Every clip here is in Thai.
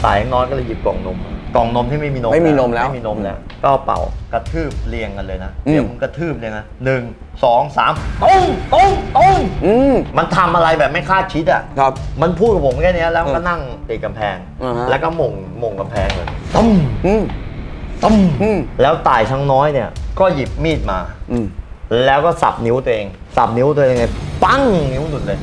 ตายน้อยก็เลยหยิบกล่องนมที่ไม่มีนมแล้วก็เป่ากระทืบเรียงกันเลยนะเดี๋ยวมึงกระทืบเลยนะ1 2 3ตุ้งมันทำอะไรแบบไม่คาดคิดอ่ะครับมันพูดกับผมแค่นี้แล้วก็นั่งติดกำแพงแล้วก็หม่งกำแพงเลยต้มแล้วตายช้างน้อยเนี่ยก็หยิบมีดมาแล้วก็สับนิ้วตัวเองไงปั้งนิ้วหลุดเลย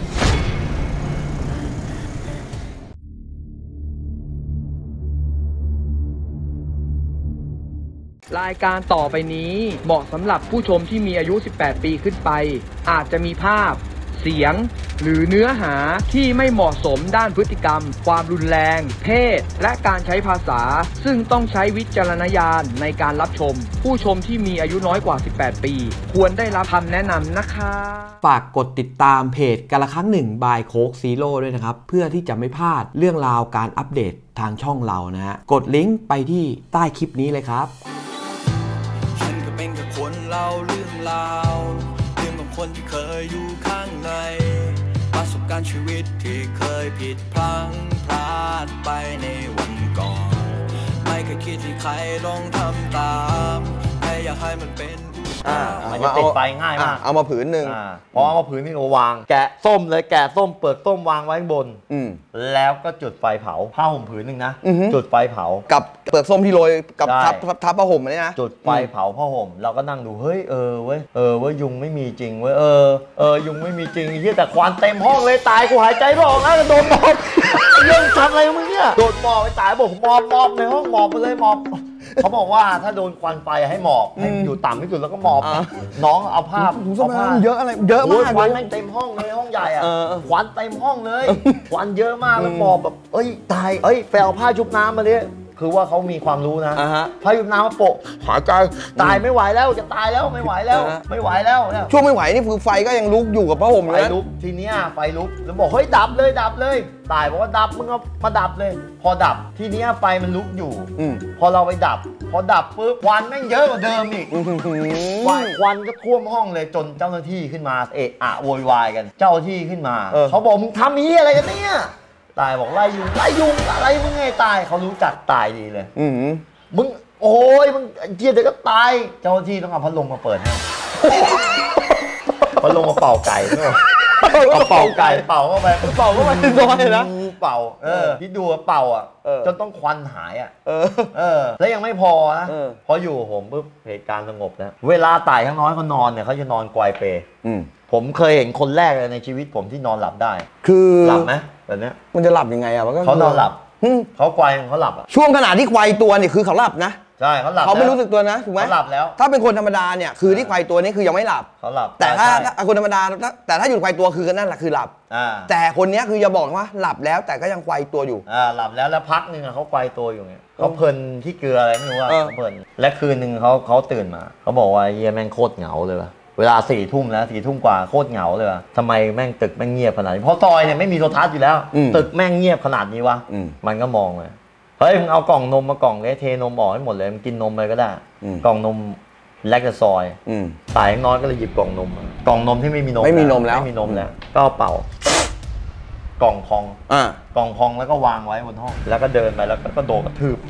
รายการต่อไปนี้เหมาะสำหรับผู้ชมที่มีอายุ 18 ปีขึ้นไปอาจจะมีภาพเสียงหรือเนื้อหาที่ไม่เหมาะสมด้านพฤติกรรมความรุนแรงเพศและการใช้ภาษาซึ่งต้องใช้วิจารณญาณในการรับชมผู้ชมที่มีอายุน้อยกว่า 18 ปีควรได้รับคำแนะนำนะคะฝากกดติดตามเพจกาละครั้งหนึ่งบายโค้กซีโร่ด้วยนะครับเพื่อที่จะไม่พลาดเรื่องราวการอัปเดตทางช่องเรานะฮะกดลิงก์ไปที่ใต้คลิปนี้เลยครับฉันก็เป็นแค่คนเล่าเรื่องราวของคนที่เคยอยู่ข้างในประสบการณ์ชีวิตที่เคยผิดพลั้งพลาดไปในวันก่อนไม่เคยคิดที่ใครลองทำตามแค่อยากให้มันเป็นมันจะติดไฟง่ายมากเอามาผืนหนึ่งพอเอามาผืนนี่ก็วางแกะส้มเลยแกะส้มเปลือกส้มวางไว้บนแล้วก็จุดไฟเผาผ้าห่มผืนหนึ่งนะจุดไฟเผากับเปลือกส้มที่โรยกับทับผ้าห่มนี่นะจุดไฟเผาผ้าห่มเราก็นั่งดูเฮ้ยเว้ยยุงไม่มีจริงเว้ยยุงไม่มีจริงที่แต่ควันเต็มห้องเลยตายกูหายใจไม่ออกแล้วโดนมอบยังทำอะไรมึงเนี่ยโดนมอบไปตายบอกมอบในห้องมอบไปเลยมอบเขาบอกว่าถ้าโดนควันไฟให้หมอบให้อยู่ต่ำที่สุดแล้วก็หมอบน้องเอาผ้าเยอะอะไรเยอะมากควันเต็มห้องเลยห้องใหญ่อะควันเต็มห้องเลยควันเยอะมากแล้วหมอบแบบตายไปเอาผ้าชุบน้ำมาดิคือว่าเขามีความรู้นะผ้าชุบน้ำมาโปะหายใจตายไม่ไหวแล้วจะตายแล้วไม่ไหวแล้วช่วงไม่ไหวนี่คือไฟก็ยังลุกอยู่กับผ้าห่มเลยไฟลุกทีเนี้ยไฟลุกแล้วบอกเฮ้ยดับเลยตายบอกว่าดับมึงเอามาดับเลยพอดับทีเนี้ยไฟมันลุกอยู่พอเราไปดับพอดับปุ๊บควันแม่งเยอะกว่าเดิมอีกควันก็ท่วมห้องเลยจนเจ้าหน้าที่ขึ้นมาโวยวายกันเจ้าหน้าที่ขึ้นมาเขาบอกมึงทำนี้อะไรกันเนี่ยตายบอกไล่ยุงอะไรมึงไงตายเขารู้จักตายดีเลยมึงโอ้ยมึงเจี๊ยบเดี๋ยวก็ตายเจ้าหน้าที่ต้องเอาพัดลมมาเปิดให้พัดลมมาเป่าไก่ด้วยเป่าไก่เป่าเข้าไปน้อยนะเป่าที่ดูเป่าอ่ะจนต้องควันหายอ่ะแล้วยังไม่พอนะพออยู่ผมปุ๊บเหตุการณ์สงบนะเวลาตายทั้งน้อยเขานอนเนี่ยเขาจะนอนกวายเปผมเคยเห็นคนแรกเลยในชีวิตผมที่นอนหลับได้คือหลับไหมแบบนี้มันจะหลับยังไงอ่ะเขานอนหลับเขาควายเขาหลับอ่ะช่วงขณะที่ควายตัวเนี่ยคือเขาหลับนะใช่เขาหลับเขาไม่รู้สึกตัวนะถูกไหมเขาหลับแล้วถ้าเป็นคนธรรมดาเนี่ยคือที่ควายตัวนี้คือยังไม่หลับเขาหลับแต่ถ้าคนธรรมดาแต่ถ้าอยู่ควายตัวคือนั่นแหละคือหลับแต่คนนี้คือจะบอกว่าหลับแล้วแต่ก็ยังควายตัวอยู่หลับแล้วพักนึงเขาควายตัวอยู่เนี่ยเขาเพลินที่เกลืออะไรไม่รู้ว่าเขาเพลินและคืนนึงเขาตื่นมาเขาบอกว่าเยี่ยแม่งโคตรเหงาเลยว่ะเวลา4 ทุ่มนะ4 ทุ่มกว่าโคตรเหงาเลยว่ะทำไมแม่งตึกแม่งเงียบขนาดนี้เพราะซอยเนี่ยไม่มีโทรทัศน์อยู่แล้วตึกแม่งเงียบขนาดนี้วะมันก็มองเลยเฮ้ยมึงเอากล่องนมมากล่องเลยเทนมออกให้หมดเลยมึงกินนมเลยก็ได้กล่องนมแลคโตซอยตายน้อยก็เลยหยิบกล่องนมที่ไม่มีนมแล้วก็เป่ากล่องพองแล้วก็วางไว้บนห้องแล้วก็เดินไปแล้วก็โดดกระทืบ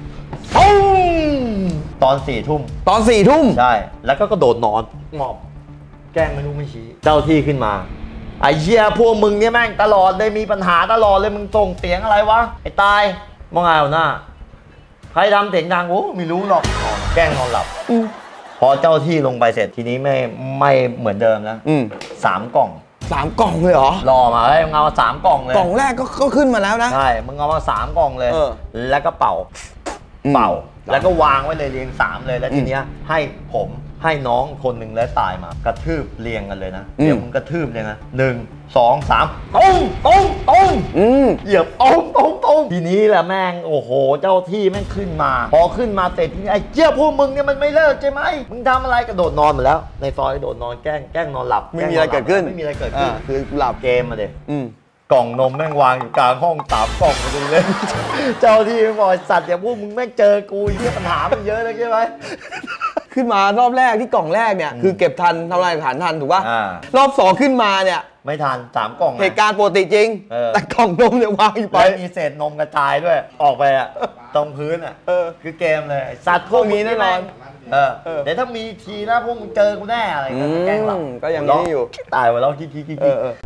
ตอน4 ทุ่มใช่แล้วก็กระโดดนอนหมอบแกล้งไม่รู้ไม่ชี้เจ้าที่ขึ้นมาไอ้เหี้ยพวกมึงเนี่ยแม่งตลอดเลยมีปัญหาตลอดเลยมึงส่งเสียงอะไรวะไอ้ตายมองไงหัวหน้าใครทำเสียงดังโอ้ไม่รู้หรอกแกล้งนอนหลับพอเจ้าที่ลงไปเสร็จทีนี้ไม่เหมือนเดิมแล้ว3 กล่องเลยเหรอรอมาให้มึงเอา3 กล่องเลยกล่องแรกก็ขึ้นมาแล้วนะใช่มึงเอามา3 กล่องเลยแล้วก็เป่าแล้วก็วางไว้เลยเรียง3เลยแล้วทีเนี้ยให้ผมให้น้องคนหนึ่งแล้วตายมากระทืบเรียงกันเลยนะเดี๋ยวมึงกระทืบเลยนะ1 2 3ตุ้งเหยียบตุ้งทีนี้แหละแม่งโอ้โหเจ้าที่แม่งขึ้นมาพอขึ้นมาเสร็จทีนี้ไอ้เจ้าพวกมึงเนี่ยมันไม่เลิกใช่ไหมมึงทำอะไรกระโดดนอนหมดแล้วในซอยกระโดดนอนแกล้งนอนหลับไม่มีอะไรเกิดขึ้นคือหลับเกมมาเด็กล่องนมแม่งวางอยู่กลางห้อง3 กล่องไปเลย เจ้าที่บอกสัตว์อย่างพวกมึงแม่งเจอกูเหี้ยปัญหามันเยอะเลยใช่ไหมขึ้นมารอบแรกที่กล่องแรกเนี่ยคือเก็บทันทำลายหลักฐานทันถูกป่ะรอบ2ขึ้นมาเนี่ยไม่ทัน3 กล่องเหตุการณ์ปกติจริงแต่กล่องนมเนี่ยวางอยู่ไปมีเศษนมกระจายด้วยออกไปอ่ะตรงพื้นอ่ะคือเกมเลยสัตว์พวกนี้แน่นอนเดี๋ยวถ้ามีทีนะพวกมึงเจอกูแน่อะไรก็แกล้งหลับก็ยังนี้อยู่ตายไปแล้วคิด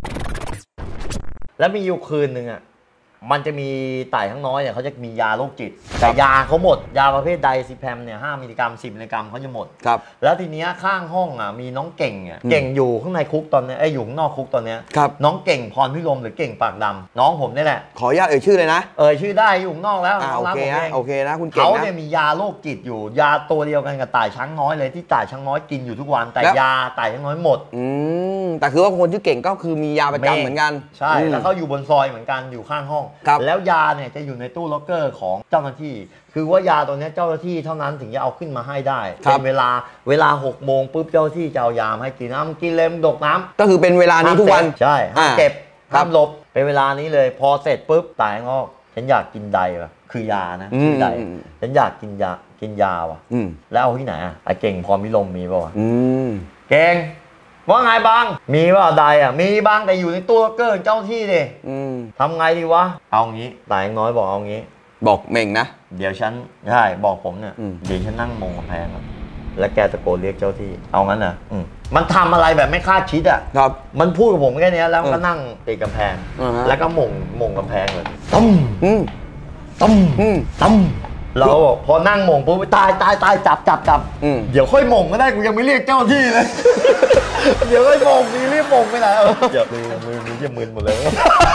แล้วมีอยู่คืนหนึ่งอ่ะมันจะมีไต่ข้างน้อยเนี่ยเขาจะมียาโรคจิตแต่ยาเขาหมดยาประเภทไดซิแพมเนี่ย5 มิลลิกรัม 10 มิลลิกรัมเขาจะหมดครับแล้วทีเนี้ยข้างห้องอ่ะมีน้องเก่งเนี่ยเก่งอยู่ข้างในคุกตอนนี้อยู่ข้างนอกคุกตอนเนี้ยน้องเก่งพรพิรมหรือเก่งปากดำน้องผมนี่แหละขออนุญาตชื่อเลยนะชื่อได้อยู่ข้างนอกแล้วโอเคนะโอเคนะคุณเก่งเขาเนี่ยมียาโรคจิตอยู่ยาตัวเดียวกันกับไต่ช้างน้อยเลยที่ไต่ช้างน้อยกินอยู่ทุกวันแต่ยาไต่ช้างน้อยหมดแต่คือว่าคนชื่อเก่งก็คือมียาประจำเหมือนกันใช่แล้วเขาอยู่บนซอยเหมือนกันอยู่ข้างห้องแล้วยาเนี่ยจะอยู่ในตู้ล็อกเกอร์ของเจ้าหน้าที่คือว่ายาตัวนี้เจ้าหน้าที่เท่านั้นถึงจะเอาขึ้นมาให้ได้เป็นเวลา6 โมงปุ๊บเจ้าหน้าที่จะเอายาให้กินน้ำกินเล็มดกน้ำก็คือเป็นเวลานี้ทุกวันใช่ห้ามเก็บห้ามลบเป็นเวลานี้เลยพอเสร็จปุ๊บตายงอกฉันอยากกินไดว่ะคือยานะกินไดฉันอยากกินยาว่ะแล้วเอาที่ไหนอ่ะไอ้เก่งพรพิรมมีป่าวเก่งว่าไงบ้างมีว่าไดอ่ะมีบ้างแต่อยู่ในตู้ล็อกเกอร์เจ้าที่ดิทำไงดีวะเอางี้ตายน้อยบอกเอางี้บอกเม่งนะเดี๋ยวฉันใช่บอกผมเนี่ยเดี๋ยวฉันนั่งมองกำแพงแล้วแกตะโกนเรียกเจ้าที่เอางั้นน่ะมันทำอะไรแบบไม่คาดคิดอ่ะครับมันพูดกับผมแค่นี้แล้วก็นั่งติดกำแพงแล้วก็มงกำแพงเลยตั้มตั้มเราพอนั่งมงปุ๊บตายจับเดี๋ยวค่อยมงก็ได้กูยังไม่เรียกเจ้าที่เลยเดี๋ยวค่อยมงมีรีบมงไปไหนเดี๋ยวมือจะมึนหมดเลย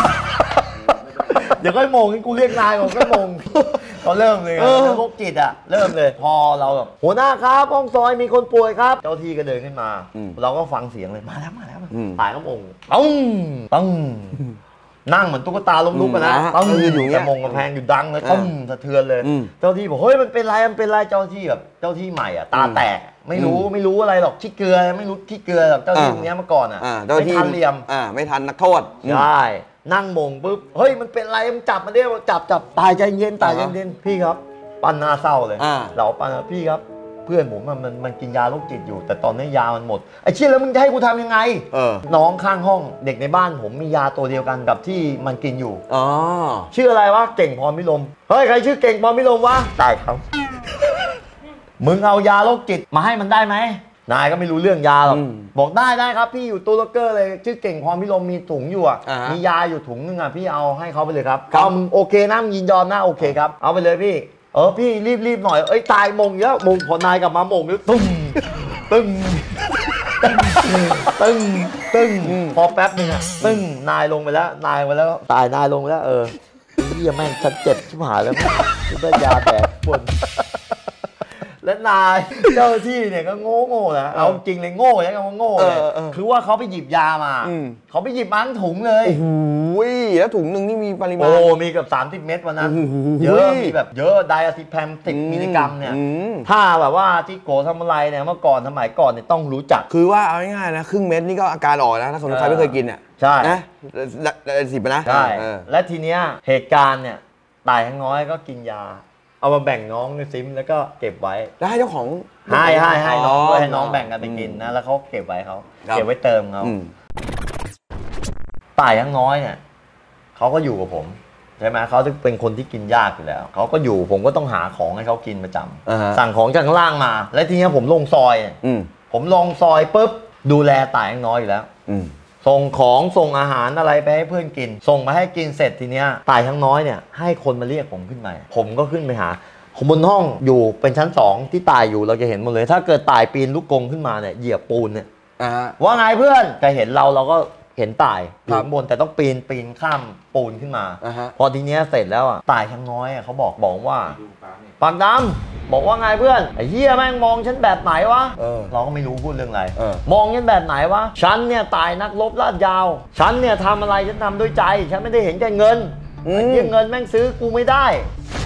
เดี๋ยวค่อยมงกูเรียกนายก่อนก็มงเขาเริ่มเลยโรคจิตอ่ะเริ่มเลยพอเราแบบหัวหน้าครับห้องซอยมีคนป่วยครับเจ้าที่ก็เดินขึ้นมาเราก็ฟังเสียงเลยมาแล้วตายก็มงตั้งนั่งเหมือนตุ๊กตาล้มลุกกันนะต้องยืนอยู่เงี้ยมงกำแพงอยู่ดังเลยต้มสะเทือนเลยเจ้าที่บอกเฮ้ยมันเป็นไรเจ้าที่แบบเจ้าที่ใหม่อ่ะตาแตกไม่รู้อะไรหรอกขี้เกลือไม่รู้ขี้เกลือหรอกเจ้าที่ตรงนี้มาก่อนอ่ะไม่ทันเหลี่ยมไม่ทันนักโทษใช่นั่งมงปุ๊บเฮ้ยมันเป็นไรมันจับมาเรียกจับตายใจเย็นพี่ครับปั้นหน้าเศร้าเลยเราปั้นพี่ครับเพื่อนผมมันกินยาโรคจิตอยู่แต่ตอนนี้ยามันหมดไอ้เชี่ยแล้วมึงจะให้กูทำยังไงน้องข้างห้องเด็กในบ้านผมมียาตัวเดียวกันกับที่มันกินอยู่ชื่ออะไรวะเก่งพรพิรมเฮ้ยใครชื่อเก่งพรพิรมวะได้ครับมึงเอายาโรคจิตมาให้มันได้ไหมนายก็ไม่รู้เรื่องยาหรอกบอกได้ครับพี่อยู่ตู้ล็อกเกอร์เลยชื่อเก่งพรพิรมมีถุงอยู่มียาอยู่ถุงนึงพี่เอาให้เขาไปเลยครับเอามึงโอเคนะมึงยินยอมนะโอเคครับเอาไปเลยพี่พี่รีบหน่อยตายมงเยอะมงพอนายกลับมามงตึ้งพอแป๊บนึงตึ้งนายลงไปแล้วตายนายลงไปแล้วเหี้ยแม่งฉันเจ็บชิบหายแล้วได้ยาแตกปวดและนายเจ้าที่เนี่ยก็โง่นะเอาจริงเลยโง่ยังโง่เลยคือว่าเขาไปหยิบยามาเขาไปหยิบมาทั้งถุงเลยโอ้โหแล้วถุงหนึ่งนี่มีปริมาณมีเกือบ30 เม็ดวันนั้นเยอะมีแบบเยอะไดอะซิแพม10 มิลลิกรัมเนี่ยถ้าแบบว่าที่โกทำอะไรเนี่ยเมื่อก่อนสมัยก่อนเนี่ยต้องรู้จักคือว่าเอาง่ายๆนะครึ่งเม็ดนี่ก็อาการออกนะถ้าสมมติใครไม่เคยกินเนี่ยใช่นะ10นะใช่และทีเนี้ยเหตุการณ์เนี่ยตายทั้งน้อยก็กินยาเอามาแบ่งน้องในซิมแล้วก็เก็บไว้แล้วให้เจ้าของให้น้องด้วยให้น้องแบ่งกันไปกินนะแล้วเขาเก็บไว้เขาเก็บไว้เติมเขาตายทั้งน้อยเนี่ยเขาก็อยู่กับผมใช่ไหมเขาเป็นคนที่กินยากอยู่แล้วเขาก็อยู่ผมก็ต้องหาของให้เขากินประจำสั่งของจากข้างล่างมาแล้วทีนี้ผมลงซอยผมลงซอยปุ๊บดูแลตายทั้งน้อยอยู่แล้วส่งของส่งอาหารอะไรไปให้เพื่อนกินส่งมาให้กินเสร็จทีเนี้ยตายทั้งน้อยเนี่ยให้คนมาเรียกผมขึ้นมาผมก็ขึ้นไปหาบนห้องอยู่เป็นชั้น2ที่ตายอยู่เราจะเห็นหมดเลยถ้าเกิดตายปีนลูกกรงขึ้นมาเนี่ยเหยียบปูนเนี่ยว่าไงเพื่อนแกเห็นเราก็เห็นตายอยู่ข้างบนแต่ต้องปีนข้ามปูนขึ้นมาพอทีเนี้ยเสร็จแล้วตายทั้งน้อยเขาบอกว่าปากดำบอกว่าไงเพื่อนไอ้เหี้ยแม่งมองฉันแบบไหนวะเราก็ไม่รู้พูดเรื่องอะไรมองฉันแบบไหนวะฉันเนี่ยตายนักรบลาดยาวฉันเนี่ยทำอะไรฉันทำด้วยใจฉันไม่ได้เห็นแก่เงินเงินแม่งซื้อกูไม่ได้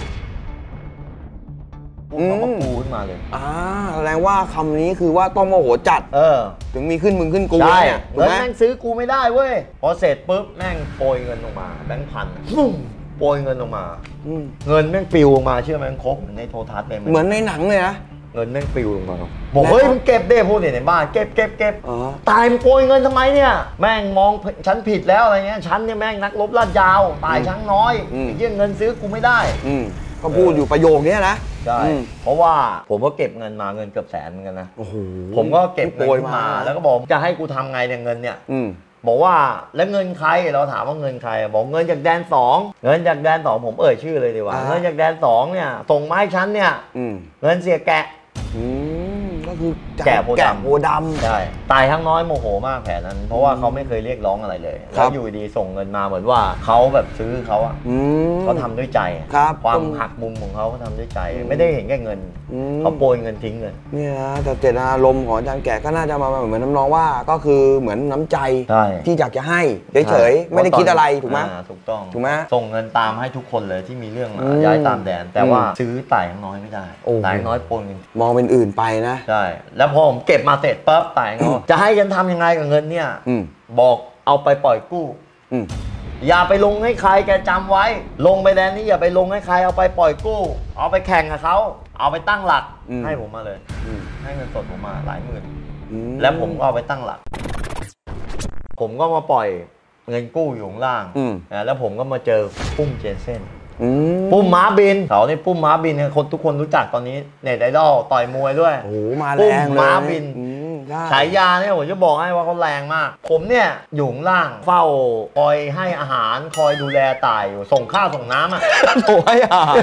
เขาก็ปูขึ้นมาเลยแสดงว่าคำนี้คือว่าต้องโมโหจัดถึงมีขึ้นมึงขึ้นกูเนี่ยเงินแม่งซื้อกูไม่ได้เว้ยพอเสร็จปุ๊บแม่งโปรยเงินลงมาแบงค์พันโปรยเงินลงมาเงินแม่งปิวออกมาเชื่อไหมครบเหมือนในโทรทัศน์เลยเหมือนในหนังเลยนะเงินแม่งปลิวลงมาบอกเฮ้ยมึงเก็บได้พูดในบ้านเก็บตายมึงโกยเงินทำไมเนี่ยแม่งมองฉันผิดแล้วอะไรเงี้ยฉันเนี่ยแม่งนักรบลาดยาวตายช้างน้อยเยี่ยเงินซื้อกูไม่ได้ก็พูดอยู่ประโยคนี้นะใช่เพราะว่าผมก็เก็บเงินมาเงินเกือบแสนเหมือนกันนะผมก็เก็บเงินมาแล้วก็บอกจะให้กูทำไงเนี่ยเงินเนี่ยบอกว่าแล้วเงินใครเราถามว่าเงินใครบอกเงินจากแดน2เงินจากแดน2ผมชื่อเลยดีกว่าเงินจากแดน2เนี่ยส่งมาให้ฉันเนี่ยเงินเสียแกะก็คือแกะโพดำใช่ตายทั้งน้อยโมโหมากแผนนั้นเพราะว่าเขาไม่เคยเรียกร้องอะไรเลยแล้วอยู่ดีส่งเงินมาเหมือนว่าเขาแบบซื้อเขาอะเขาทำด้วยใจความหักมุมของเขาทำด้วยใจไม่ได้เห็นแค่เงินเขาโปรยเงินทิ้งเลยเนี่ยนะแต่เจตนารมณ์ของอาจารย์แกะก็น่าจะมาเหมือนน้ำน้องว่าก็คือเหมือนน้ำใจที่อยากจะให้เฉยๆไม่ได้คิดอะไรถูกไหมถูกต้องถูกไหมส่งเงินตามให้ทุกคนเลยที่มีเรื่องมาย้ายตามแดนแต่ว่าซื้อตายทั้งน้อยไม่ได้ตายน้อยโปรยเงินมองเป็นอื่นไปนะใช่แล้วพอผมเก็บมาเสร็จปั๊บตายเขาจะให้ฉันทำยังไงกับเงินเนี่ยบอกเอาไปปล่อยกู้อย่าไปลงให้ใครแกจำไว้ลงไปแดนนี้อย่าไปลงให้ใครเอาไปปล่อยกู้เอาไปแข่งกับเขาเอาไปตั้งหลักให้ผมมาเลยให้เงินสดผมมาหลายหมื่นแล้วผมก็เอาไปตั้งหลักผมก็มาปล่อยเงินกู้อยู่ข้างล่างแล้วผมก็มาเจอปุ้มเจนเซ่นปุ้มม้าบินเขาเนี่ยปุ้มม้าบินเนี่ยคนทุกคนรู้จักตอนนี้เน็ตไอดอลต่อยมวยด้วยโอ้มาแรงเลยปุ้มม้าบินฉายาเนี่ยผมจะบอกให้ว่าเขาแรงมากผมเนี่ยอยู่ข้างล่างเฝ้าคอยให้อาหารคอยดูแลต่ายอยู่ส่งข้าวส่งน้ำอ่ะโอ้ให้อาหาร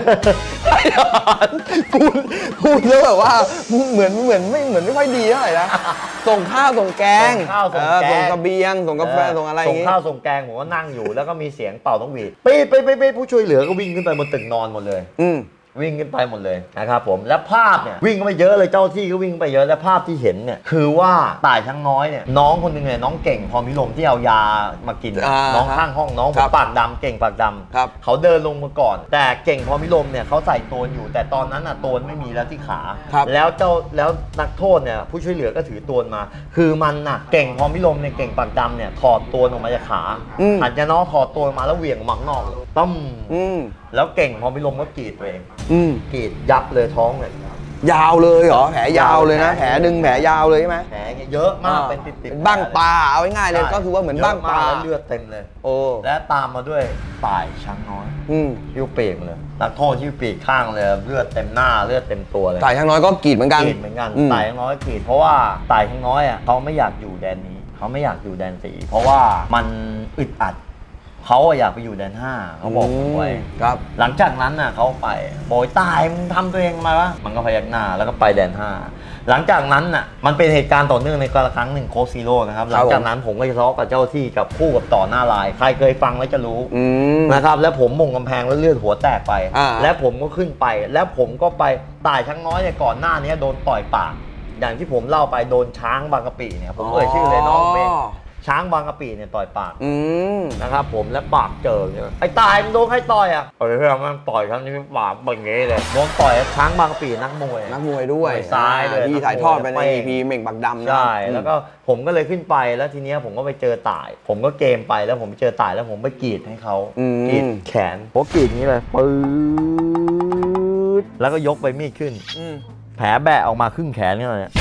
พูดแล้วแบบว่าเหมือนไม่ค่อยดีเท่าไหร่นะส่งข้าวส่งแกงส่งกระเบียงส่งกาแฟส่งอะไรส่งข้าวส่งแกงผมก็นั่งอยู่แล้วก็มีเสียงเป่าต้องหวีดไปผู้ช่วยเหลือก็วิ่งขึ้นไปบนตึกนอนหมดเลยวิ่งขึ้นไปหมดเลยนะครับผมและภาพเนี่ยวิ่งไปเยอะเลยเจ้าที่ก็วิ่งไปเยอะและภาพที่เห็นเนี่ยคือว่าต่ายช้างน้อยเนี่ยน้องคนนึงเนี่ยน้องเก่งพรพิรมที่เอายามากินน้องข้างห้องน้องผมปากดำเก่งปากดำเขาเดินลงมาก่อนแต่เก่งพรพิรมเนี่ยเขาใส่โตนอยู่แต่ตอนนั้นอ่ะโตนไม่มีแล้วที่ขาแล้วนักโทษเนี่ยผู้ช่วยเหลือก็ถือโตนมาคือมันน่ะเก่งพรพิรมเนี่ยเก่งปากดำเนี่ยถอดโตนออกมาจากขาหันจะน้องถอดโตนมาแล้วเหวี่ยงหมังนอกต้มแล้วเก่งพรพิรมก็กรีดตัวเองกรีดยับเลยท้องเลยยาวเลยเหรอแผลยาวเลยนะแผลดึงแผลยาวเลยใช่ไหมแผลเยอะมากเป็นติดบ้างปลาเอาง่ายๆเลยก็คือว่าเหมือนบ้างปลาเลือดเต็มเลยโอ้และตามมาด้วยต่ายช้างน้อยยิ้วปีกเลยนักโทษยิ้วปีกข้างเลยเลือดเต็มหน้าเลือดเต็มตัวเลยต่ายช้างน้อยก็กรีดเหมือนกันต่ายช้างน้อยกรีดเพราะว่าต่ายช้างน้อยอ่ะเขาไม่อยากอยู่แดนนี้เขาไม่อยากอยู่แดน4เพราะว่ามันอึดอัดเขาอยากไปอยู่แดน5เขาบอกผมไว้ครับหลังจากนั้นน่ะเขาไปโบยตายมึงทำตัวเองมาวะมันก็พยักหน้าแล้วก็ไปแดน5หลังจากนั้นน่ะมันเป็นเหตุการณ์ต่อเนื่องในครั้งหนึ่งโคซีโร่นะครับหลังจากนั้นผมก็จะทะเลาะกับเจ้าที่กับคู่กับต่อหน้าลายใครเคยฟังแล้วจะรู้นะครับแล้วผมมงกำแพงแล้วเลือดหัวแตกไปแล้วผมก็ขึ้นไปแล้วผมก็ไปต่ายช้างน้อยเนี่ยก่อนหน้านี้โดนต่อยปากอย่างที่ผมเล่าไปโดนช้างบางกะปิเนี่ยผมชื่อเลยน้องเมฆช้างบางกะปิเนี่ยต่อยปากนะครับผมและปากเจอเนี่ยไอ้ตายมันโดนใครต่อยอ่ะเฮ้ยมันต่อยครั้งนี้ปากเป็นอย่างงี้เลยโดนต่อยช้างบางกะปินักมวยด้วยซ้ายเลยที่ถ่ายทอดไปใน EP เม่งปากดำใช่แล้วก็ผมก็เลยขึ้นไปแล้วทีเนี้ยผมก็ไปเจอต่ายผมก็เกมไปแล้วผมไปเจอต่ายแล้วผมไปกรีดให้เขากรีดแขนผมกรีดนี้เลยปื๊ดแล้วก็ยกไปมีดขึ้นแผลแบะออกมาครึ่งแขนนี่เลย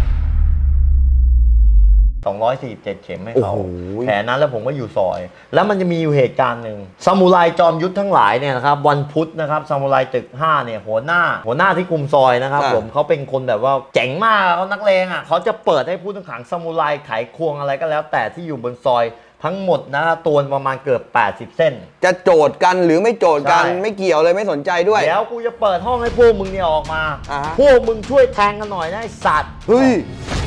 247 เข็มให้เขาแผลนั้นแล้วผมก็อยู่ซอยแล้วมันจะมีอยู่เหตุการณ์หนึ่งซามูไรจอมยุทธทั้งหลายเนี่ยนะครับวันพุธนะครับซามูไรตึก5เนี่ยหัวหน้าที่คุมซอยนะครับผมเขาเป็นคนแบบว่าเจ๋งมากเขานักเลงอ่ะเขาจะเปิดให้ผู้ต้องขังซามูไรไขควงอะไรก็แล้วแต่ที่อยู่บนซอยทั้งหมดนะตัวประมาณเกือบ80 เส้นจะโจทย์กันหรือไม่โจทย์กันไม่เกี่ยวเลยไม่สนใจด้วยเดี๋ยวกูจะเปิดห้องให้พวกมึงเนี่ยออกมาพวกมึงช่วยแทงกันหน่อยนะไอ้สัตว์เฮ้ย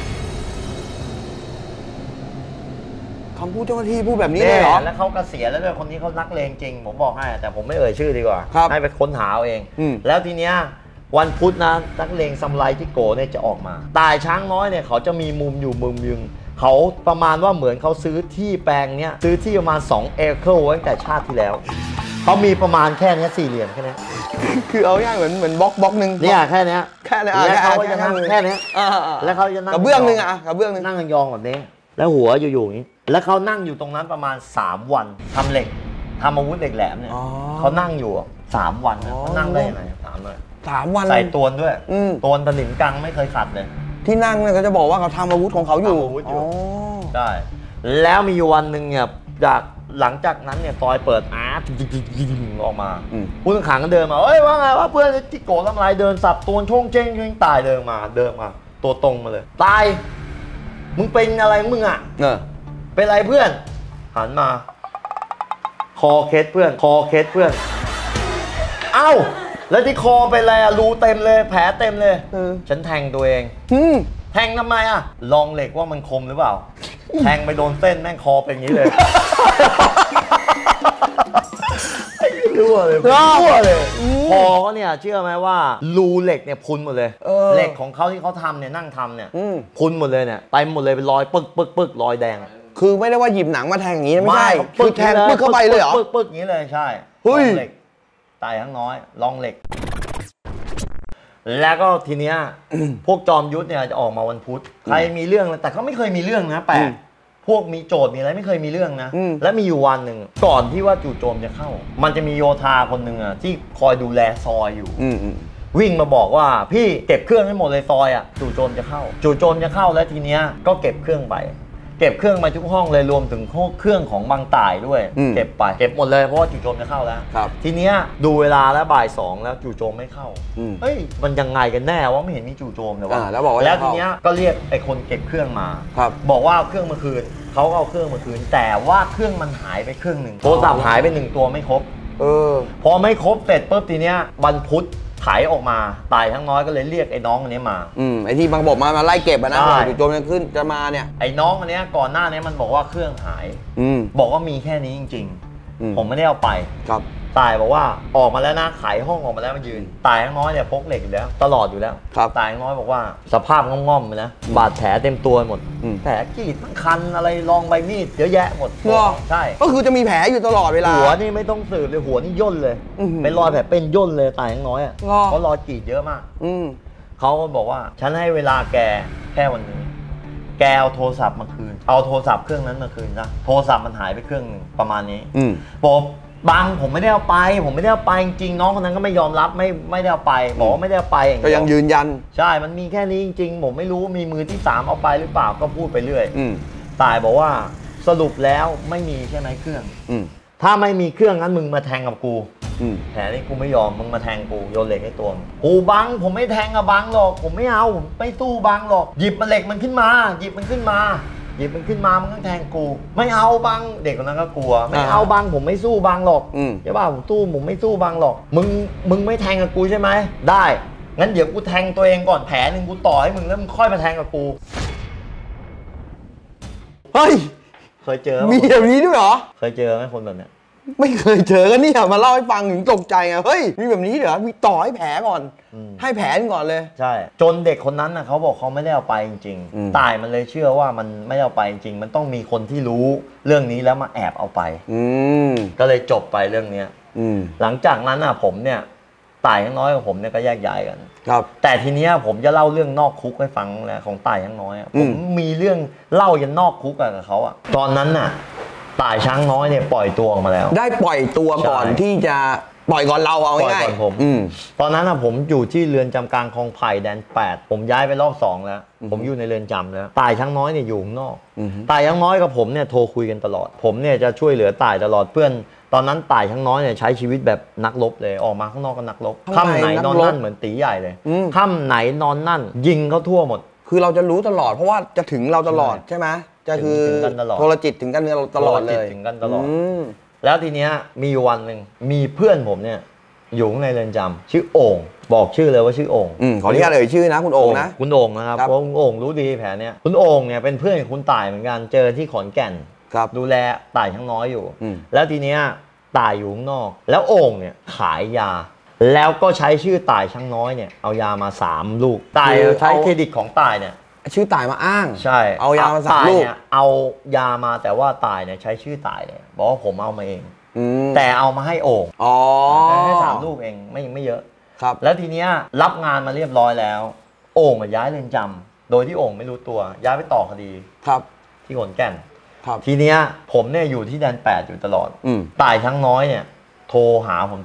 คำพูดเจ้าหน้าที่พูดแบบนี้เลยเหรอแล้วเขาเกษียณแล้วด้วยคนนี้เขานักเลงจริงผมบอกให้แต่ผมไม่เอ่ยชื่อดีกว่าให้ไปค้นหาเองแล้วทีเนี้ยวันพุธนะนักเลงซามูไรจิโกเนี่ยจะออกมาตายช้างน้อยเนี่ยเขาจะมีมุมอยู่มุมยึงเขาประมาณว่าเหมือนเขาซื้อที่แปลงเนี้ยซื้อที่ประมาณ2 เอเคอร์ตั้งแต่ชาติที่แล้วเขามีประมาณแค่นี้4 เหลี่ยมแค่นี้คือเอาง่ายเหมือนบล็อกนึงเนี่ยแค่นี้แล้วเขาจะนั่งแค่นี้แล้วเขาจะนั่งกระเบื้องนึงอะกระเบื้องนึงนั่งยองแบบนี้แล้วหัวอยู่อย่างนี้แล้วเขานั่งอยู่ตรงนั้นประมาณ3 วันทำเหล็กทำอาวุธเหล็กแหลมเนี่ยเขานั่งอยู่3 วันเขานั่งได้ยังไงถามเลย 3 วันใส่ตวนด้วยตวนสนิมกังไม่เคยขัดเลยที่นั่งเนี่ยเขาจะบอกว่าเขาทำอาวุธของเขาอยู่ใช่แล้วมีวันหนึ่งเนี่ยจากหลังจากนั้นเนี่ยซอยเปิดออกมาผู้ต้องขังก็เดินมาเอ้ยว่าไงว่าเพื่อนที่โกรธทำลายเดินสับตัวช่วงเจ้งตายเดินมาตัวตรงมาเลยตายมึงเป็นอะไรมึงอ่ะเป็นอะไรเพื่อนหันมาคอเคสเพื่อนเอ้าแล้วที่คอเป็นอะไรอะรูเต็มเลยแผลเต็มเลยฉันแทงตัวเองแทงทำไมอะลองเหล็กว่ามันคมหรือเปล่าแทงไปโดนเส้นแม่งคอเป็นอย่างนี้เลยรั่วเลยคอเขาเนี่ยเชื่อไหมว่ารูเหล็กเนี่ยพุนหมดเลยเหล็กของเขาที่เขาทำเนี่ยนั่งทำเนี่ยพุนหมดเลยเนี่ยเต็มหมดเลยเป็นรอยปึ๊กรอยแดงคือไม่ได้ว่าหยิบหนังมาแทงอย่างนี้ไม่ใช่คือแทงปึ๊กเข้าไปเลยเหรอปึ๊กอย่างนี้เลยใช่ลองเหล็กตายทั้งน้อยลองเหล็กแล้วก็ทีเนี้ยพวกจอมยุทธเนี่ยจะออกมาวันพุธใครมีเรื่องแต่เขาไม่เคยมีเรื่องนะแปลกพวกมีโจทย์มีอะไรไม่เคยมีเรื่องนะและมีอยู่วันหนึ่งก่อนที่ว่าจู่โจมจะเข้ามันจะมีโยธาคนหนึ่งอ่ะที่คอยดูแลซอยอยู่วิ่งมาบอกว่าพี่เก็บเครื่องให้หมดเลยซอยอ่ะจู่โจมจะเข้าแล้วทีเนี้ยก็เก็บเครื่องไปเก็บเครื่องไปทุกห้องเลยรวมถึงเครื่องของบางต่ายด้วยเก็บหมดเลยเพราะว่าจู่โจมจะเข้าแล้วทีเนี้ยดูเวลาแล้วบ่าย 2แล้วจู่โจมไม่เข้าเฮ้ยมันยังไงกันแน่ว่าไม่เห็นมีจู่โจมเลยวะแล้วทีเนี้ยก็เรียกไอ้คนเก็บเครื่องมาบอกว่าเครื่องมาคืนเขาเอาเครื่องมาคืนแต่ว่าเครื่องมันหายไปเครื่องหนึ่งโทรศัพท์หายไป1 ตัวไม่ครบพอไม่ครบเสร็จปุ๊บทีเนี้ยวันพุธไขออกมาตายทั้งน้อยก็เลยเรียกไอ้น้องคนนี้มาไอ้ที่บางบอกมาไล่เก็บนะจู่โจมจะขึ้นจะมาเนี่ยไอ้น้องคนนี้ก่อนหน้านี้มันบอกว่าเครื่องหายบอกว่ามีแค่นี้จริงๆผมไม่ได้เอาไปครับตายบอกว่าออกมาแล้วนะไขห้องออกมาแล้วมายืนตายทั้งน้อยเนี่ยพกเหล็กอยู่แล้วตลอดอยู่แล้วตายทั้งน้อยบอกว่าสภาพง่อมๆเลยนะบาดแผลเต็มตัวหมดแผลกรีดทั้งคันอะไรรองใบมีดเยอะแยะหมดใช่ก็คือจะมีแผลอยู่ตลอดเวลาหัวนี่ไม่ต้องสืบเลยหัวนี่ย่นเลยเป็นรอยแผลเป็นย่นเลยตายทั้งน้อยอ่ะเพราะรอยกรีดเยอะมากเขาก็บอกว่าฉันให้เวลาแกแค่วันนี้แกเอาโทรศัพท์มาคืนเอาโทรศัพท์เครื่องนั้นมาคืนนะโทรศัพท์มันหายไปเครื่องนึงประมาณนี้ผมไม่ได้เอาไปจริงๆน้องคนนั้นก็ไม่ยอมรับไม่ได้เอาไปบอกว่าไม่ได้เอาไปก็ยังยืนยันใช่มันมีแค่นี้จริงๆผมไม่รู้มีมือที่3เอาไปหรือเปล่าก็พูดไปเรื่อยตายบอกว่าสรุปแล้วไม่มีใช่ไหมเครื่องถ้าไม่มีเครื่องงั้นมึงมาแทงกับกูแผลนี้กูไม่ยอมมึงมาแทงกูโยนเหล็กให้ตัวกูบังผมไม่แทงกับบังหรอกผมไม่เอาผมไม่สู้บังหรอกหยิบเหล็กมันขึ้นมาหยิบมันขึ้นมามึงต้องแทงกูไม่เอาบังเด็กคนนั้นก็กลัวไม่เอาบังผมไม่สู้บังหรอกใช่ป่ะผมไม่สู้บังหรอกมึงไม่แทงกับกูใช่ไหมได้งั้นเดี๋ยวกูแทงตัวเองก่อนแผลนึงกูต่อให้มึงแล้วมึงค่อยมาแทงกับกูเฮ้ยเคยเจอมีแบบนี้ด้วยเหรอเคยเจอไหมคนแบบเนี้ยไม่เคยเจอกันเนี่ยมาเล่าให้ฟังถึงตกใจไงเฮ้ยมีแบบนี้เหรอมีต่อให้แผลก่อนให้แผลก่อนเลยใช่จนเด็กคนนั้นนะเขาบอกเขาไม่ได้เอาไปจริงๆตายมันเลยเชื่อว่ามันไม่ได้เอาไปจริงมันต้องมีคนที่รู้เรื่องนี้แล้วมาแอบเอาไปก็เลยจบไปเรื่องเนี้ยหลังจากนั้นผมเนี่ยตายทั้งน้อยกับผมเนี่ยก็แยกย้ายกันครับแต่ทีเนี้ยผมจะเล่าเรื่องนอกคุกให้ฟังแล้วของตายทั้งน้อยผมมีเรื่องเล่ายันนอกคุกกับเขาตอนนั้นน่ะตายช้างน้อยเนี่ยปล่อยตัวออกมาแล้วได้ปล่อยตัวก่อนที่จะปล่อยก่อนเราเอาง่ายผมตอนนั้นผมอยู่ที่เรือนจำกลางคลองไผ่แดน8ผมย้ายไปรอบ2แล้วผมอยู่ในเรือนจำแล้วตายช้างน้อยเนี่ยอยู่ข้างนอกตายช้างน้อยกับผมเนี่ยโทรคุยกันตลอดผมเนี่ยจะช่วยเหลือตายตลอดเพื่อนตอนนั้นตายช้างน้อยเนี่ยใช้ชีวิตแบบนักรบเลยออกมาข้างนอกก็นักรบค่ำไหนนอนนั่นเหมือนตีใหญ่เลยค่ำไหนนอนนั่นยิงเขาทั่วหมดคือเราจะรู้ตลอดเพราะว่าจะถึงเราตลอดใช่ไหมจะคือโทรจิตถึงกันเราตลอดเลยถึงกันตลอดแล้วทีเนี้ยมีวันหนึ่งมีเพื่อนผมเนี่ยอยู่ในเรือนจำชื่อโอ่งบอกชื่อเลยว่าชื่อโอ่งขออนุญาตเอ่ยชื่อนะคุณโอ่งนะคุณโอ่งนะครับเพราะคุณโอ่งรู้ดีแผลเนี้ยคุณโอ่งเนี่ยเป็นเพื่อนคุณต่ายเหมือนกันเจอที่ขอนแก่นดูแลต่ายทั้งน้อยอยู่แล้วทีเนี้ยต่ายอยู่ข้างนอกแล้วโอ่งเนี่ยขายยาแล้วก็ใช้ชื่อต่ายช่างน้อยเนี่ยเอายามา3 ลูกต่ายใช้เครดิตของต่ายเนี่ยชื่อต่ายมาอ้างใช่เอายามา3 ลูกเอายามาแต่ว่าต่ายเนี่ยใช้ชื่อต่ายเลยบอกว่าผมเอามาเองแต่เอามาให้โอ่งให้3 ลูกเองไม่เยอะครับแล้วทีเนี้ยรับงานมาเรียบร้อยแล้วโอ่งย้ายเรือนจำโดยที่โอ่งไม่รู้ตัวย้ายไปต่อคดีครับที่ขอนแก่นทีเนี้ยผมเนี่ยอยู่ที่แดน8อยู่ตลอดต่ายช้างน้อยเนี่ยโทรหาผมตลอด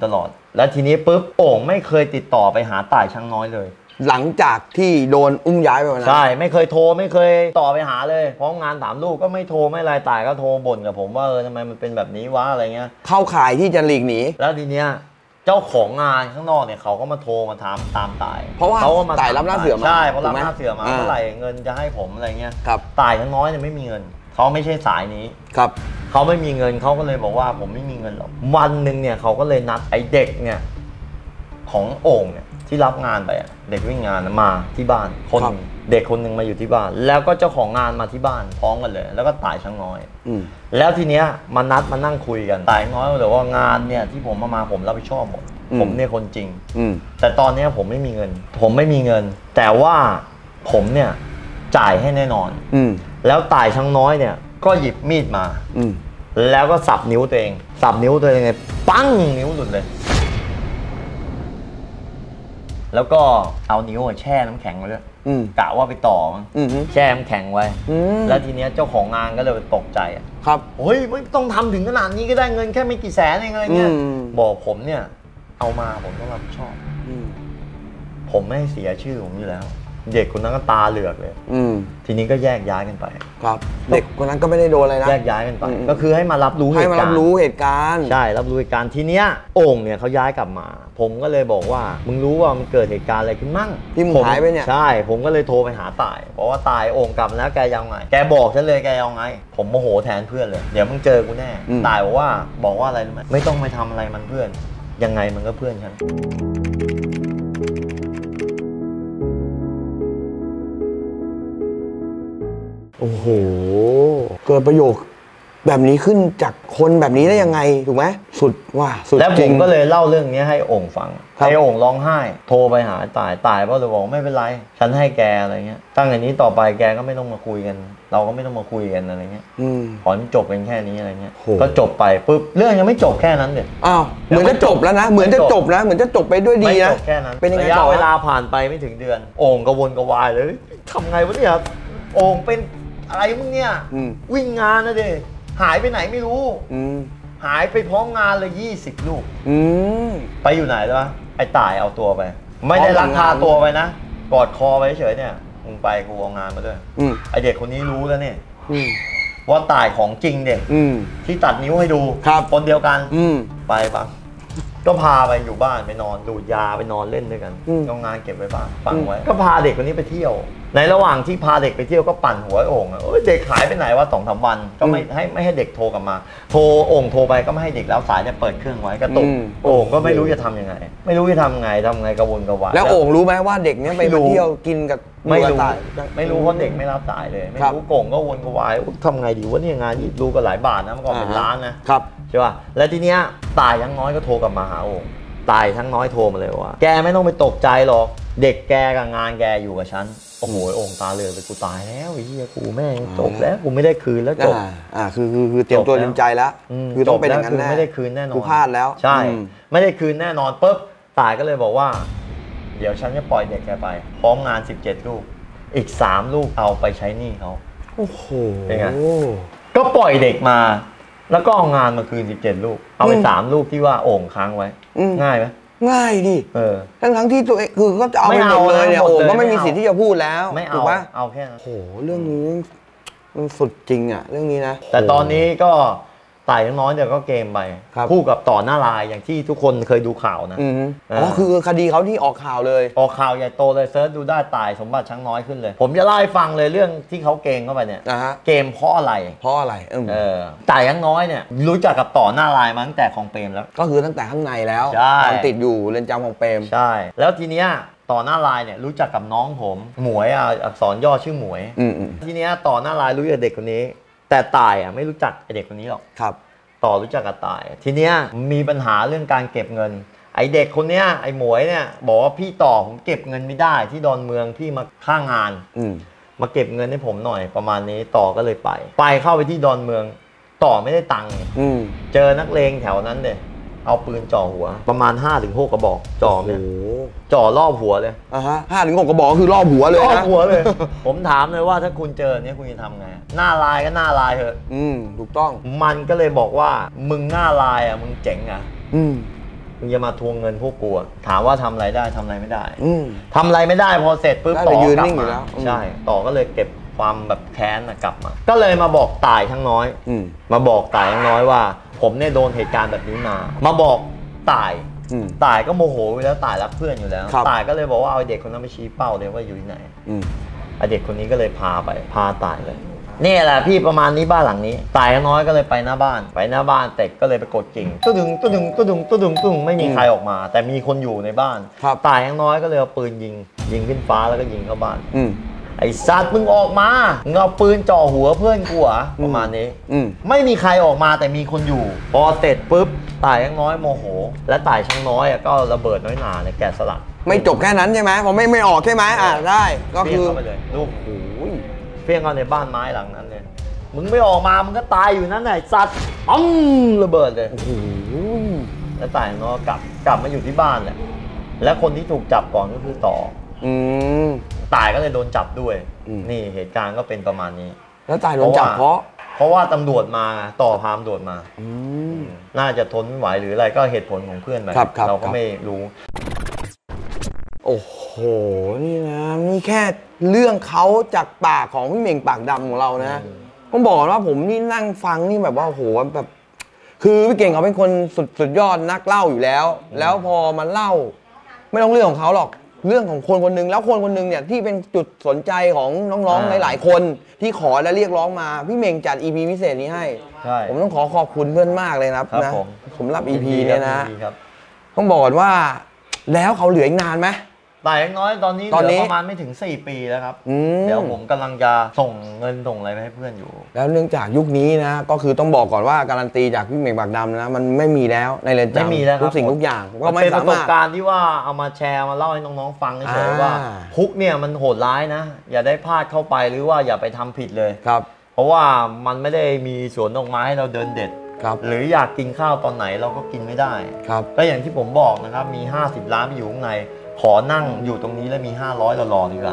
แล้วทีนี้ปุ๊บโอ่งไม่เคยติดต่อไปหาต่ายช้างน้อยเลยหลังจากที่โดนอุ้มย้ายไปวันนั้นใช่ไม่เคยโทรไม่เคยต่อไปหาเลยเพราะงาน3 ลูกก็ไม่โทรไม่ไลน์ต่ายก็โทรบ่นกับผมว่าทำไมมันเป็นแบบนี้วะอะไรเงี้ยเข้าข่ายที่จะหลีกหนีแล้วทีเนี้ยเจ้าของงานข้างนอกเนี่ยเขาก็มาโทรมาถามตามต่ายเพราะว่าต่ายรับหน้าเสือมาใช่เพราะรับหน้าเสือมาเท่าไหร่เงินจะให้ผมอะไรเงี้ยต่ายช้างน้อยเนี่ยไม่มีเงินเขาไม่ใช่สายนี้ครับเขาไม่มีเงินเขาก็เลยบอกว่าผมไม่มีเงินหรอกวันหนึ่งเนี่ยเขาก็เลยนัดไอ้เด็กเนี่ยของโอ่งเนี่ยที่รับงานไปเด็กวิ่งงานมาที่บ้านคนเด็กคนหนึ่งมาอยู่ที่บ้านแล้วก็เจ้าของงานมาที่บ้านพร้อมกันเลยแล้วก็ต่ายช้างน้อยแล้วทีเนี้ยมานัดมานั่งคุยกันต่ายน้อยเลยว่างานเนี่ยที่ผมมาผมรับผิดชอบหมดผมเนี่ยคนจริงแต่ตอนนี้ผมไม่มีเงินแต่ว่าผมเนี่ยจ่ายให้แน่นอนแล้วต่ายช้างน้อยเนี่ยก็หยิบมีดมาแล้วก็สับนิ้วตัวเองไงปั้งนิ้วหลุดเลยแล้วก็เอานิ้วแช่น้ำแข็งไว้ด้วยกะว่าไปต่อแช่น้ำแข็งไว้แล้วทีเนี้ยเจ้าของงานก็เลยตกใจครับเฮ้ยไม่ต้องทำถึงขนาดนี้ก็ได้เงินแค่ไม่กี่แสนเองอะไรเงี้ยบอกผมเนี่ยเอามาผมต้องรับผิดชอบผมไม่ให้เสียชื่อผมอยู่แล้วเด็กคนนั้นก็ตาเหลือกเลยทีนี้ก็แยกย้ายกันไปครับเด็กคนนั้นก็ไม่ได้โดนอะไรนะแยกย้ายกันไปก็คือให้มารับรู้เหตุการณ์ใช่รับรู้เหตุการณ์ทีเนี้ยโอ่งเนี่ยเขาย้ายกลับมาผมก็เลยบอกว่ามึงรู้ว่ามันเกิดเหตุการณ์อะไรขึ้นมั่งที่มึงหายไปเนี่ยใช่ผมก็เลยโทรไปหาต่ายบอกว่าต่ายโอ่งกลับแล้วแกยังไงแกบอกฉันเลยแกยังไงผมโมโหแทนเพื่อนเลยเดี๋ยวมึงเจอกูแน่ต่ายบอกว่าอะไรรู้ไหมไม่ต้องไปทำอะไรมันเพื่อนยังไงมันก็เพื่อนฉันโอ้โหเกิดประโยคแบบนี้ขึ้นจากคนแบบนี้ได้ยังไงถูกไหมสุดแล้วผมก็เลยเล่าเรื่องนี้ให้โอ่งฟังให้โอ่งร้องไห้โทรไปหาต่ายเพราะเลยบอกไม่เป็นไรฉันให้แกอะไรเงี้ยตั้งแต่นี้ต่อไปแกก็ไม่ต้องมาคุยกันเราก็ไม่ต้องมาคุยกันอะไรเงี้ยขอจบกันแค่นี้อะไรเงี้ยก็จบไปปุ๊บเรื่องยังไม่จบแค่นั้นเด็ดอ้าวเหมือนจะจบแล้วนะเหมือนจะจบไปด้วยดีนะแค่นั้นเป็นยังไงต่อเวลาผ่านไปไม่ถึงเดือนโอ่งกระวนกระวายเลยทำไงวะเนี่ยโอ่งเป็นอะไรมึงเนี่ยวิ่งงานนะเด็หายไปไหนไม่รู้หายไปพร้อมงานเลย20 ลูกไปอยู่ไหนแล้ววะไอ้ต่ายเอาตัวไปไม่ได้ลักพาตัวไปนะกอดคอไปเฉยเนี่ยมึงไปกูเอางานมาด้วยไอเด็กคนนี้รู้แล้วเนี่ยว่าต่ายของจริงเด็กที่ตัดนิ้วให้ดูคนเดียวกันไปปะก็พาไปอยู่บ้านไปนอนดูดยาไปนอนเล่นด้วยกันเอางานเก็บไว้บ้านฝังไว้ก็พาเด็กคนนี้ไปเที่ยวในระหว่างที่พาเด็กไปเที่ยวก็ปั่นหัวโอ่งเด็กหายไปไหนวะ2-3 วันก็ไม่ให้เด็กโทรกลับมาโทรโอ่งโทรไปก็ไม่ให้เด็กแล้วสายจะเปิดเครื่องไว้กระตุกโอ่งก็ไม่รู้จะทำยังไงทำไงกระวนกระวายแล้วโอ่งรู้ไหมว่าเด็กเนี้ยไปเที่ยวกินกับไม่รู้เพราะเด็กไม่รับสายเลยไม่รู้โอ่งก็วนกระวายทำไงดีวะเนี่ยงานดูก็หลายบาทนะเมื่อก่อนเป็นล้านนะครับใช่ป่ะแล้วทีเนี้ยต่ายยังน้อยก็โทรกลับมาหาโอ่งตายทั้งน้อยโทรมาเลยว่าแกไม่ต้องไปตกใจหรอกเด็กแกกับงานแกอยู่กับฉันโอ้โหโอ่งตาเหลือกไปกูตายแล้วไอ้เหี้ยกูแม่งจบแล้วกูไม่ได้คืนแล้วจบคือเตรียมตัวเตรียมใจแล้วคือต้องเป็นอย่างนั้นแน่ไม่ได้คืนแน่นอนกูพลาดแล้วใช่ไม่ได้คืนแน่นอนปุ๊บตายก็เลยบอกว่าเดี๋ยวฉันจะปล่อยเด็กแกไปพร้อมงาน17 ลูกอีก3 ลูกเอาไปใช้หนี้เขาโอ้โหเป็นไงก็ปล่อยเด็กมาแล้วก็เอางานมาคืน17 ลูกเอาไป3 ลูกที่ว่าโอ่งค้างไว้ง่ายไหมง่ายดิทั้งที่ตัวเองคือก็จะเอาไปหมดเลยเนี่ยโอ้ก็ไม่มีสิทธิ์ที่จะพูดแล้วถูกปะเอาแค่นั้นโอ้เรื่องนี้มันสุดจริงอ่ะเรื่องนี้นะแต่ตอนนี้ก็ต่ายน้อยเดี๋ยวก็เกมไปคู่กับต่อหน้าลายอย่างที่ทุกคนเคยดูข่าวนะอ๋อคือคดีเขาที่ออกข่าวเลยออกข่าวใหญ่โตเลยเซิร์ชดูได้ต่ายสมบัติช้างน้อยขึ้นเลยผมจะเล่าให้ฟังเลยเรื่องที่เขาเกมเข้าไปเนี่ยเกมเพราะอะไรต่ายช้างน้อยเนี่ยรู้จักกับต่อหน้าลายมาตั้งแต่คลองเปรมแล้วก็คือตั้งแต่ข้างในแล้วตอนติดอยู่เรือนจำคลองเปรมใช่แล้วทีเนี้ยต่อหน้าลายเนี่ยรู้จักกับน้องผมหมวยอักษรย่อชื่อหมวยทีเนี้ยต่อหน้าลายรู้จักเด็กคนนี้แต่ต่ายไม่รู้จักเด็กคนนี้หรอกครับต่อรู้จักกับต่ายทีเนี้ยมีปัญหาเรื่องการเก็บเงินไอเด็กคนเนี้ยไอหมวยเนี่ยบอกว่าพี่ต่อผมเก็บเงินไม่ได้ที่ดอนเมืองพี่มาค่างานมาเก็บเงินให้ผมหน่อยประมาณนี้ต่อก็เลยไปเข้าไปที่ดอนเมืองต่อไม่ได้ตังค์เจอนักเลงแถวนั้นเลยเอาปืนจ่อหัวประมาณ 5-6 กระบอกจ่อเนี่ยจ่อรอบหัวเลย 5-6 กระบอกคือรอบหัวเลยรอบหัวเลยผมถามเลยว่าถ้าคุณเจอเนี่ยคุณจะทำไงหน้าลายก็หน้าลายเถอะถูกต้องมันก็เลยบอกว่ามึงหน้าลายมึงเจ๋งมึงจะมาทวงเงินพวกกูถามว่าทำอะไรได้ทำอะไรไม่ได้ทำทำอะไรไม่ได้พอเสร็จปุ๊บต่อกลับมาใช่ต่อก็เลยเก็บความแบบแค้นกลับมาก็เลยมาบอกต่ายทั้งน้อยมาบอกต่ายทั้งน้อยว่าผมเนี่ยโดนเหตุการณ์แบบนี้มาบอกต่ายก็โมโหอยู่แล้วต่ายรักเพื่อนอยู่แล้วต่ายก็เลยบอกว่าเอาเด็กคนนั้นไปชี้เป้าเลยว่าอยู่ที่ไหนเด็กคนนี้ก็เลยพาต่ายเลยนี่แหละพี่ประมาณนี้บ้านหลังนี้ต่ายน้อยก็เลยไปหน้าบ้านเสร็จก็เลยไปกดกิ่งตุ้ดึงไม่มีใครออกมาแต่มีคนอยู่ในบ้านต่ายน้อยก็เลยเอาปืนยิงขึ้นฟ้าแล้วก็ยิงเข้าบ้านไอ้สัตว์มึงออกมามึงเอาปืนจ่อหัวเพื่อนกูเหรอประมาณนี้ไม่มีใครออกมาแต่มีคนอยู่พอเสร็จปุ๊บต่ายน้อยโมโหและต่ายช่างน้อยก็ระเบิดน้อยหนาเนี่ยแกะสลักไม่จบแค่นั้นใช่ไหมผมไม่ออกใช่ไหมได้ก็คือเข้าไปเลยลูกโอ้ยเฟี้ยงเข้าในบ้านไม้หลังนั้นเลยมึงไม่ออกมามึงก็ตายอยู่นั่นแหละสัตว์ปั้งระเบิดเลยแล้วต่ายน้อยกลับมาอยู่ที่บ้านแหละและคนที่ถูกจับก่อนก็คือต่อต่ายก็เลยโดนจับด้วยนี่เหตุการณ์ก็เป็นประมาณนี้แล้วต่ายโดนจับเพราะว่าตำรวจมาต่อพามตำรวจมาน่าจะทนไม่ไหวหรืออะไรก็เหตุผลของเพื่อนไปเราก็ไม่รู้โอ้โหนี่นะนี่แค่เรื่องเขาจากปากของพี่เหม่งปากดำของเรานะต้องบอกว่าผมนี่นั่งฟังนี่แบบว่าโอ้โหแบบคือพี่เก่งเขาเป็นคนสุดยอดนักเล่าอยู่แล้วพอมาเล่าไม่ต้องเรื่องของเขาหรอกเรื่องของคนคนหนึ่งแล้วคนคนหนึ่งเนี่ยที่เป็นจุดสนใจของน้องๆหลายๆคนที่ขอและเรียกร้องมาพี่เหม่งจัด EP พิเศษนี้ให้ผมต้องขอบคุณเพื่อนมากเลยนะผมรับ EP เนี่ยนะต้องบอกว่าแล้วเขาเหลืออีกนานไหมต่ายน้อยตอนนี้เหลือประมาณไม่ถึง4 ปีแล้วครับเดี๋ยวผมกำลังจะส่งเงินส่งอะไรไปให้เพื่อนอยู่แล้วเนื่องจากยุคนี้นะก็คือต้องบอกก่อนว่าการันตีจากพี่เหม่งปากดำนะมันไม่มีแล้วในเรือนจำทุกสิ่งทุกอย่างก็ไม่สามารถเป็นประสบการณ์ที่ว่าเอามาแชร์มาเล่าให้น้องๆฟังเฉยๆว่าคุกเนี่ยมันโหดร้ายนะอย่าได้พลาดเข้าไปหรือว่าอย่าไปทำผิดเลยครับเพราะว่ามันไม่ได้มีสวนดอกไม้ให้เราเดินเด็ดหรืออยากกินข้าวตอนไหนเราก็กินไม่ได้ก็อย่างที่ผมบอกนะครับมี50 ล้านอยู่ข้างในขอนั่งอยู่ตรงนี้แล้วมี500รอดีกว่า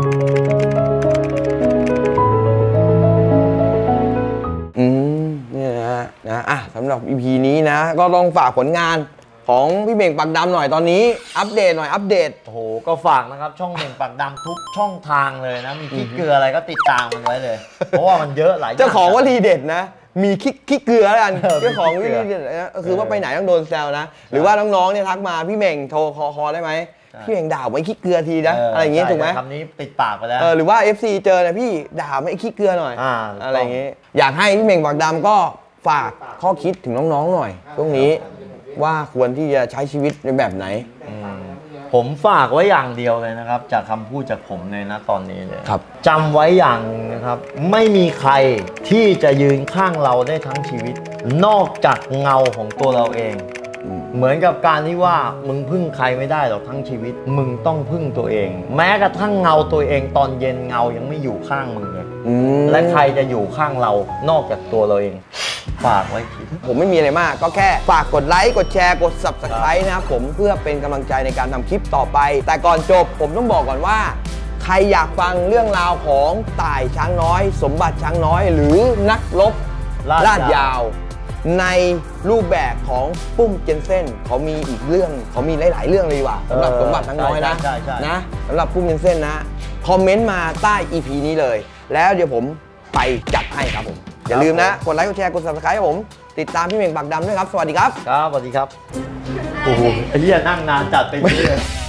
นี่นะสำหรับ EP นี้นะก็ต้องฝากผลงานของพี่เหม่งปากดำหน่อยตอนนี้อัปเดตหน่อยอัปเดตโอ้โหก็ฝากนะครับช่องเหม่งปากดำทุกช่องทางเลยนะมีขี้เกลืออะไรก็ติดตามมันไว้เลยเพราะว่ามันเยอะหลายเจ้าของวลีเด็ดนะมีขี้เกลือกันเจ้าของวลีเด็ดนะคือว่าไปไหนต้องโดนแซวนะหรือว่าน้องๆเนี่ยทักมาพี่เหม่งโทรคอได้ไหมพี่เหม่งด่าไม่ขี้เกลือทีนะอะไรอย่างงี้ถูกไหมคำนี้ติดปากไปแล้วหรือว่า FC เจอนะพี่ด่าไม่ขี้เกลือหน่อยอะไรอย่างงี้อยากให้พี่เหม่งปากดำก็ฝากข้อคิดถึงน้องๆหน่อยตรงนี้ว่าควรที่จะใช้ชีวิตในแบบไหนผมฝากไว้อย่างเดียวเลยนะครับจากคำพูดจากผมเลยนะตอนนี้เลยจำไว้อย่างนะครับไม่มีใครที่จะยืนข้างเราได้ทั้งชีวิตนอกจากเงาของตัวเราเองเหมือนกับการที่ว่ามึงพึ่งใครไม่ได้หรอกทั้งชีวิตมึงต้องพึ่งตัวเองแม้กระทั่งเงาตัวเองตอนเย็นเงายังไม่อยู่ข้างมึงเลยและใครจะอยู่ข้างเรานอกจากตัวเราเองฝากไว้คิดผมไม่มีอะไรมากก็แค่ฝากกดไลค์กดแชร์กด Subscribe นะครับผมเพื่อเป็นกำลังใจในการทำคลิปต่อไปแต่ก่อนจบผมต้องบอกก่อนว่าใครอยากฟังเรื่องราวของต่ายช้างน้อยสมบัติช้างน้อยหรือนักรบลาดยาวในรูปแบบของปุ้มเจนเซ่นเขามีอีกเรื่องเขามีหลายๆเรื่องเลยว่ะสำหรับสมบัติช้างน้อยนะสำหรับปุ้มเจนเซ่นนะคอมเมนต์มาใต้ EP นี้เลยแล้วเดี๋ยวผมไปจัดให้ครับผมอย่าลืมนะกดไลค์กดแชร์กด Subscribe ครับผมติดตามพี่เหม่งปากดำด้วยครับสวัสดีครับครับสวัสดีครับโอ้โหไอ้เหี้ยนั่งนานจัดไปเรื่อย